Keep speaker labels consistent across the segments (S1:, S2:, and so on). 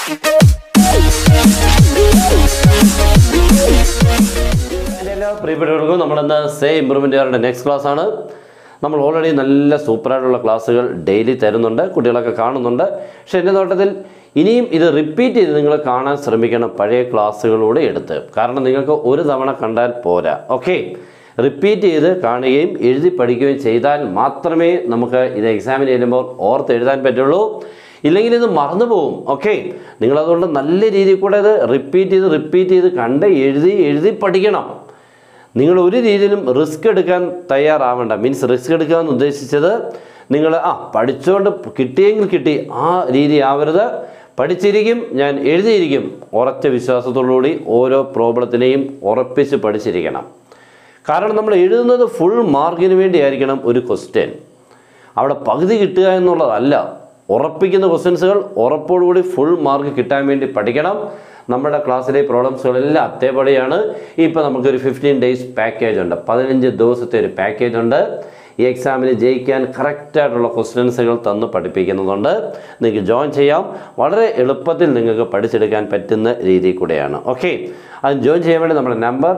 S1: എല്ലാ പ്രിയപ്പെട്ടവർക്കും നമ്മളിന്ന് സേ ഇംപ്രൂവ്മെൻ്റ് ചെയ്യാറുണ്ട് നെക്സ്റ്റ് ക്ലാസ് ആണ്. നമ്മൾ ഓൾറെഡി നല്ല സൂപ്പറായിട്ടുള്ള ക്ലാസ്സുകൾ ഡെയിലി തരുന്നുണ്ട്, കുട്ടികളൊക്കെ കാണുന്നുണ്ട്. പക്ഷേ എൻ്റെ നോട്ടത്തിൽ ഇനിയും ഇത് റിപ്പീറ്റ് ചെയ്ത് നിങ്ങൾ കാണാൻ ശ്രമിക്കണം, പഴയ ക്ലാസ്സുകളൂടെ എടുത്ത്. കാരണം നിങ്ങൾക്ക് ഒരു തവണ കണ്ടാൽ പോരാ. ഓക്കെ, റിപ്പീറ്റ് ചെയ്ത് കാണുകയും എഴുതി പഠിക്കുകയും ചെയ്താൽ മാത്രമേ നമുക്ക് ഇത് എക്സാമിന് ചെല്ലുമ്പോൾ ഓർത്ത് എഴുതാൻ പറ്റുള്ളൂ. ഇല്ലെങ്കിൽ ഇത് മറന്നു പോകും. ഓക്കെ, നിങ്ങളതുകൊണ്ട് നല്ല രീതിയിൽ കൂടെ ഇത് റിപ്പീറ്റ് ചെയ്ത് കണ്ട് എഴുതി പഠിക്കണം. നിങ്ങൾ ഒരു രീതിയിലും റിസ്ക് എടുക്കാൻ തയ്യാറാവേണ്ട. മീൻസ് റിസ്ക് എടുക്കുക എന്ന് ഉദ്ദേശിച്ചത് നിങ്ങൾ പഠിച്ചുകൊണ്ട് കിട്ടിയെങ്കിൽ കിട്ടി, ആ രീതി ആവരുത്. പഠിച്ചിരിക്കും, ഞാൻ എഴുതിയിരിക്കും, ഉറച്ച വിശ്വാസത്തോടുകൂടി ഓരോ പ്രോബ്ലത്തിനെയും ഉറപ്പിച്ച് പഠിച്ചിരിക്കണം. കാരണം നമ്മൾ എഴുതുന്നത് ഫുൾ മാർക്കിന് വേണ്ടിയായിരിക്കണം ഒരു ക്വസ്റ്റ്യൻ. അവിടെ പകുതി കിട്ടുക എന്നുള്ളതല്ല. ഉറപ്പിക്കുന്ന ക്വസ്റ്റ്യൻസുകൾ ഉറപ്പോടുകൂടി ഫുൾ മാർക്ക് കിട്ടാൻ വേണ്ടി പഠിക്കണം. നമ്മുടെ ക്ലാസ്സിലെ പ്രോബ്ലംസുകളെല്ലാം അതേപടിയാണ്. ഇപ്പോൾ നമുക്കൊരു 15 days പാക്കേജ് ഉണ്ട്, 15 ദിവസത്തെ ഒരു പാക്കേജ് ഉണ്ട്. ഈ എക്സാമിന് ജയിക്കാൻ കറക്റ്റായിട്ടുള്ള ക്വസ്റ്റ്യൻസുകൾ തന്ന് പഠിപ്പിക്കുന്നുണ്ട്. നിങ്ങൾക്ക് ജോയിൻ ചെയ്യാം. വളരെ എളുപ്പത്തിൽ നിങ്ങൾക്ക് പഠിച്ചെടുക്കാൻ പറ്റുന്ന രീതിയിൽ കൂടെയാണ്. ഓക്കെ, അത് ജോയിൻ ചെയ്യാൻ വേണ്ടി നമ്മുടെ നമ്പർ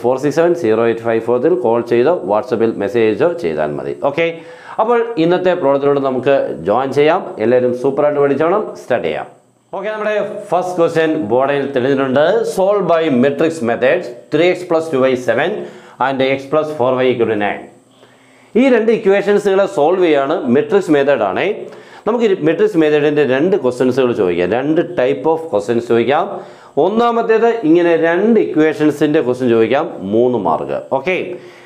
S1: 9846708540 കോൾ ചെയ്തോ വാട്സപ്പിൽ മെസ്സേജോ ചെയ്താൽ മതി. ഓക്കെ, അപ്പോൾ ഇന്നത്തെ പ്രോബ്ലത്തിലൂടെ നമുക്ക് ജോയിൻ ചെയ്യാം. എല്ലാവരും സൂപ്പറായിട്ട് പഠിച്ചോണം. സ്റ്റാർട്ട് ചെയ്യാം. ഓക്കെ, നമ്മുടെ ഫസ്റ്റ് ക്വസ്റ്റ്യൻ ബോർഡിൽ തെളിഞ്ഞിട്ടുണ്ട്. Solve by matrix methods 3x + 2y 7 and x + 4y = 9. ഈ രണ്ട് ഇക്വേഷൻസുകളെ സോൾവ് ചെയ്യാണ് മെട്രിക്സ് മെത്തേഡാണ്. നമുക്ക് മെട്രിക്സ് മെത്തേഡിൻ്റെ രണ്ട് ക്വസ്റ്റ്യൻസുകൾ ചോദിക്കാം, രണ്ട് ടൈപ്പ് ഓഫ് ക്വസ്റ്റ്യൻസ് ചോദിക്കാം. ഒന്നാമത്തേത് ഇങ്ങനെ രണ്ട് ഇക്വേഷൻസിൻ്റെ ക്വസ്റ്റ്യൻ ചോദിക്കാം, 3 മാർക്ക്. ഓക്കെ,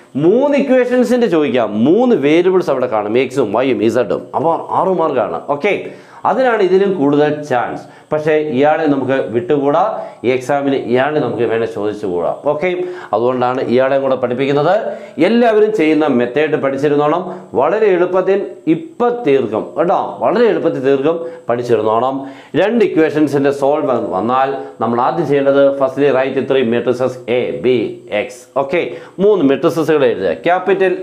S1: 3 ഇക്വേഷൻസിൻ്റെ ചോദിക്കാം, 3 വേരിയബിൾസ് അവിടെ കാണും, എക്സും വൈയും ഇസഡും, അപ്പോൾ 6 മാർക്കാണ്. ഓക്കെ, അതിനാണ് ഇതിലും കൂടുതൽ ചാൻസ്. പക്ഷേ ഇയാളെ നമുക്ക് വിട്ടുകൂടാ, ഈ എക്സാമിന് ഇയാളെ നമുക്ക് വേണേൽ ചോദിച്ചുകൂടാ. ഓക്കെ, അതുകൊണ്ടാണ് ഇയാളെ കൂടെ പഠിപ്പിക്കുന്നത്. എല്ലാവരും ചെയ്യുന്ന മെത്തേഡ് പഠിച്ചിരുന്നോണം. വളരെ എളുപ്പത്തിൽ ഇപ്പം തീർക്കും കേട്ടോ, വളരെ എളുപ്പത്തിൽ തീർക്കും, പഠിച്ചിരുന്നോണം. രണ്ട് ഇക്വേഷൻസിൻ്റെ സോൾവ് വന്നാൽ നമ്മൾ ആദ്യം ചെയ്യേണ്ടത് firstly write 3 matrices A, B, X. Okay, 3 മെട്രിസസുകൾ എഴുതുക. ക്യാപിറ്റൽ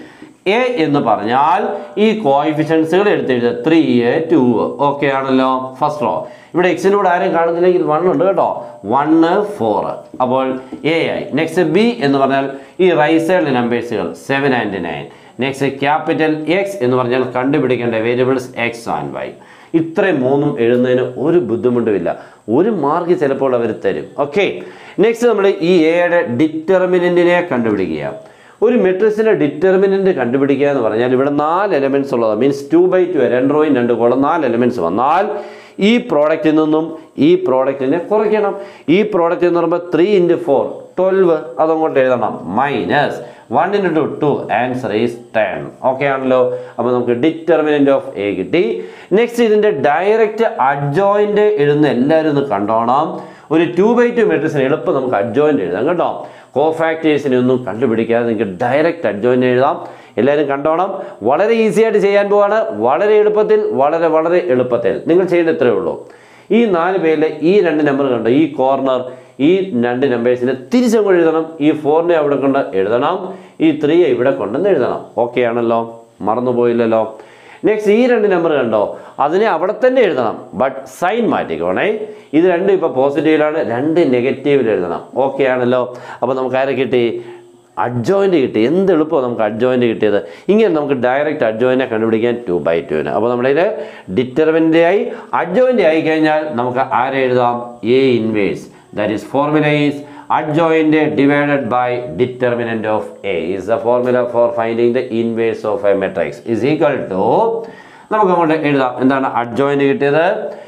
S1: എ എന്ന് പറഞ്ഞാൽ ഈ കോഎഫിഷ്യൻസുകൾ എടുത്തെഴുതുക, 3, 2. ഓക്കെ ആണല്ലോ. First row. ഇവിടെ എക്സിൻ്റെ കൂടെ ആരും കാണുന്നില്ലെങ്കിൽ 1 ഉണ്ട് കേട്ടോ, 1, 4. അപ്പോൾ എ ആയി. നെക്സ്റ്റ് ബി എന്ന് പറഞ്ഞാൽ ഈ റൈറ്റ് സൈഡിലെ നമ്പേഴ്സുകൾ 7 and 9. നെക്സ്റ്റ് ക്യാപിറ്റൽ എക്സ് എന്ന് പറഞ്ഞാൽ കണ്ടുപിടിക്കേണ്ട വേരിയബിൾസ് എക്സ് ആൻഡ് വൈ. ഇത്രയും 3 എഴുതുന്നതിന് ഒരു ബുദ്ധിമുട്ടുമില്ല. 1 മാർക്ക് ചിലപ്പോൾ അവർ തരും. ഓക്കെ, നെക്സ്റ്റ് നമ്മൾ ഈ എയുടെ ഡിറ്റർമിനൻറ്റിനെ കണ്ടുപിടിക്കുക. ഒരു മെട്രിക്സിൻ്റെ ഡിറ്റർമിനൻറ്റ് കണ്ടുപിടിക്കുക എന്ന് പറഞ്ഞാൽ ഇവിടെ 4 എലമെൻറ്റ്സ് ഉള്ളതാണ്. മീൻസ് 2/2, 2 റോയും 2 കോളം, 4 എലമെൻറ്റ്സ് വന്നാൽ ഈ പ്രോഡക്റ്റിൽ നിന്നും ഈ പ്രോഡക്റ്റിനെ കുറയ്ക്കണം. ഈ പ്രോഡക്റ്റ് എന്ന് പറയുമ്പോൾ 3 × 4 12, അതങ്ങോട്ട് എഴുതണം. Minus 1 × 2 answer is 10. ഓക്കെ ആണല്ലോ. അപ്പോൾ നമുക്ക് ഡിറ്റർമിനൻറ്റ് ഓഫ് എ കിട്ടി. നെക്സ്റ്റ് ഇതിൻ്റെ ഡയറക്റ്റ് അഡ്ജോയിൻ്റ് എഴുതുന്ന എല്ലാവരും ഒന്ന് കണ്ടോണം. ഒരു 2/2 മെട്രിക്സിന് എളുപ്പം നമുക്ക് അഡ്ജോയിൻ്റ് എഴുതാം കേട്ടോ. കോഫാക്ടേഴ്സിനെ ഒന്നും കണ്ടുപിടിക്കാതെ നിങ്ങൾക്ക് ഡയറക്റ്റ് അഡ്ജോയിൻ്റ് എഴുതാം. എല്ലാവരും കണ്ടോണം. വളരെ ഈസി ആയിട്ട് ചെയ്യാൻ പോവാണ്. വളരെ എളുപ്പത്തിൽ, വളരെ എളുപ്പത്തിൽ. നിങ്ങൾ ചെയ്യേണ്ടത് ഇത്രയേ ഉള്ളൂ. ഈ 4 പേരിലെ ഈ 2 നമ്പർ കണ്ടോ, ഈ കോർണർ, ഈ 2 നമ്പേഴ്സിനെ തിരിച്ചങ്ങോട്ട് എഴുതണം. ഈ 4നെ അവിടെ കൊണ്ട് എഴുതണം, ഈ 3യെ ഇവിടെ കൊണ്ടുവന്ന് എഴുതണം. ഓക്കെ ആണല്ലോ, മറന്നുപോയില്ലല്ലോ. നെക്സ്റ്റ് ഈ 2 നമ്പർ കണ്ടോ, അതിനെ അവിടെ തന്നെ എഴുതണം, ബട്ട് സൈൻ മാറ്റിക്കോണേ. ഇത് 2 ഇപ്പോൾ പോസിറ്റീവിലാണ്, 2 നെഗറ്റീവിൽ എഴുതണം. ഓക്കെ ആണല്ലോ. അപ്പോൾ നമുക്ക് ആരെ കിട്ടി? അഡ്ജോയിൻ്റ് കിട്ടി. എന്ത് എളുപ്പമാണ് നമുക്ക് അഡ്ജോയിൻ്റ് കിട്ടിയത്. ഇങ്ങനെ നമുക്ക് ഡയറക്റ്റ് അഡ്ജോയിനെ കണ്ടുപിടിക്കാൻ 2/2. അപ്പോൾ നമ്മുടെ ഇത് ഡിറ്റർമിനൻ്റ് ആയി, അഡ്ജോയിൻ്റ് ആയി കഴിഞ്ഞാൽ നമുക്ക് ആരെ എഴുതാം? A inverse. That is formula is adjoint divided by determinant of A is the formula for finding the inverse of a matrix is equal to നമുക്ക് അങ്ങോട്ട് എഴുതാം. എന്താണ് അഡ്ജോയിൻ്റ് കിട്ടിയത്?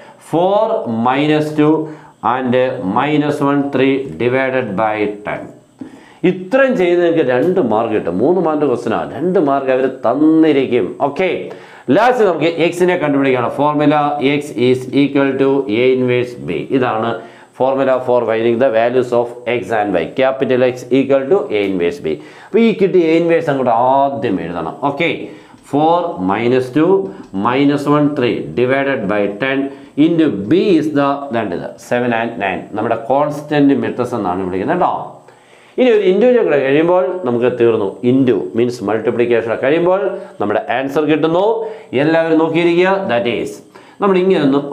S1: 4 - 2 and -1 3 divided by 10. ഇത്രയും ചെയ്ത് നിങ്ങൾക്ക് 2 മാർക്ക് കിട്ടും. 3 മാർക്കിൻ്റെ ക്വസ്റ്റ്യനാണ്, 2 മാർക്ക് അവർ തന്നിരിക്കും. ഓക്കെ, ലാസ്റ്റ് നമുക്ക് എക്സിനെ കണ്ടുപിടിക്കണം. Formula X is equal to A inverse B. ഇതാണ് formula for finding the values of x and y. Capital X equal to A inverse B. അപ്പോൾ ഈ കിട്ടി A inverse അങ്ങോട്ട് ആദ്യം എഴുതണം. Okay, 4 - 2 -1 3 divided by 10 into B is the 7 and 9. നമ്മുടെ constant matrix എന്നാണ് വിളിക്കുന്നത് കേട്ടോ. ഇനി ഒരു ഇൻറ്റു കൂടെ കഴിയുമ്പോൾ നമുക്ക് തീർന്നു. ഇൻറ്റു മീൻസ് മൾട്ടിപ്ലിക്കേഷൻ കഴിയുമ്പോൾ നമ്മുടെ ആൻസർ കിട്ടുന്നു. എല്ലാവരും നോക്കിയിരിക്കുക. ദാറ്റ് ഈസ് നമ്മൾ ഇങ്ങനെയൊന്നും ഒരു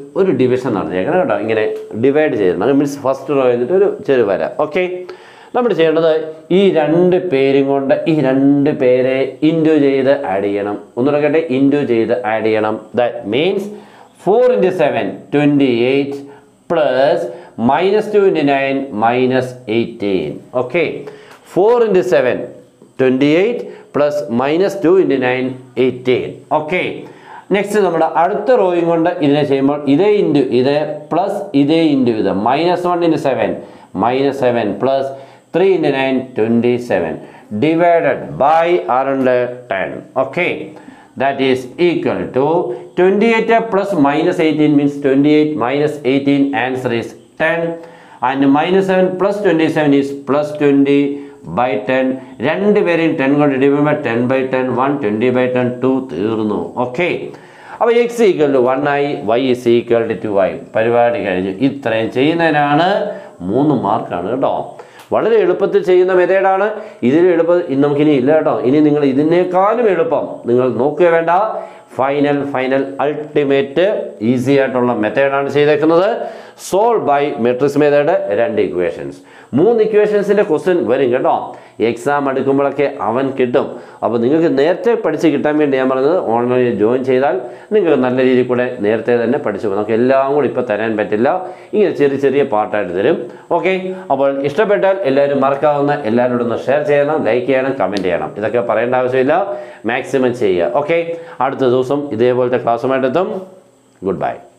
S1: ഒരു ഡിവിഷൻ നടന്നേക്കണം കേട്ടോ. ഇങ്ങനെ ഡിവൈഡ് ചെയ്തിട്ടുണ്ട്. മീൻസ് ഫസ്റ്റ് റോ എന്നിട്ട് ഒരു ചെറു വര. ഓക്കെ, നമ്മൾ ചെയ്യേണ്ടത് ഈ 2 പേരും കൊണ്ട് ഈ 2 പേരെ ഇൻറ്റു ചെയ്ത് ആഡ് ചെയ്യണം. ഒന്നുകൂടെ കേട്ടെ, ഇൻറ്റു ചെയ്ത് ആഡ് ചെയ്യണം. That means 4 × 7 28 plus -2 × 9 -18. Okay, 4 × 7 28 plus -2 × 9 18. Okay, next നമ്മുടെ അടുത്ത റോയും കൊണ്ട് ഇതിനെ ചെയ്യുമ്പോൾ ഇതേ ഇൻറ്റു ഇത് പ്ലസ് ഇതേ ഇൻറ്റു ഇത് -1 × 7 -7 plus 3 × 9 27 divided by 10. Okay, that is equal to 28 plus -18 means 28 minus 18, answer is 10, and -7 plus 27 is plus 20 by 10. രണ്ട് പേരെയും 10 കൊണ്ട് ഡിവൈഡ് ചെയ്യുമ്പോൾ 10 by 10 1 20 by 10 2 തീർന്നു. ഓക്കെ, അപ്പോൾ x ഈക്വൽ ടു 1 ആയി, y is equal to 2 ആയി. പരിപാടി കഴിഞ്ഞു. ഇത്രയും ചെയ്യുന്നതിനാണ് 3 മാർക്കാണ് കേട്ടോ. വളരെ എളുപ്പത്തിൽ ചെയ്യുന്ന മെത്തേഡാണ്. ഇതിൽ എളുപ്പം നമുക്കിനി ഇല്ല കേട്ടോ. ഇനി നിങ്ങൾ ഇതിനേക്കാളും എളുപ്പം നിങ്ങൾ നോക്കുക വേണ്ട. ഫൈനൽ അൾട്ടിമേറ്റ് ഈസി ആയിട്ടുള്ള മെത്തേഡാണ് ചെയ്തേക്കുന്നത്. Solve by matrix method. 2 equations, 3 ഇക്വേഷൻസിൻ്റെ ക്വസ്റ്റ്യൻ വരും കേട്ടോ. എക്സാം എടുക്കുമ്പോഴൊക്കെ അവൻ കിട്ടും. അപ്പോൾ നിങ്ങൾക്ക് നേരത്തെ പഠിച്ച് കിട്ടാൻ വേണ്ടി ഞാൻ പറഞ്ഞത് ഓൺലൈനിൽ ജോയിൻ ചെയ്താൽ നിങ്ങൾക്ക് നല്ല രീതിയിൽ കൂടെ നേരത്തെ തന്നെ പഠിച്ചു പോകും. നമുക്ക് എല്ലാം കൂടി ഇപ്പോൾ തരാൻ പറ്റില്ല. ഇങ്ങനെ ചെറിയ പാർട്ടായിട്ട് തരും. ഓക്കെ, അപ്പോൾ ഇഷ്ടപ്പെട്ടാൽ എല്ലാവരും മറക്കാവുന്ന എല്ലാവരോടും ഒന്ന് ഷെയർ ചെയ്യണം, ലൈക്ക് ചെയ്യണം, കമൻറ്റ് ചെയ്യണം. ഇതൊക്കെ പറയേണ്ട ആവശ്യമില്ല, മാക്സിമം ചെയ്യുക. ഓക്കെ, അടുത്ത ദിവസം ഇതേപോലത്തെ ക്ലാസ്സുമായിട്ടെത്തും. Good bye.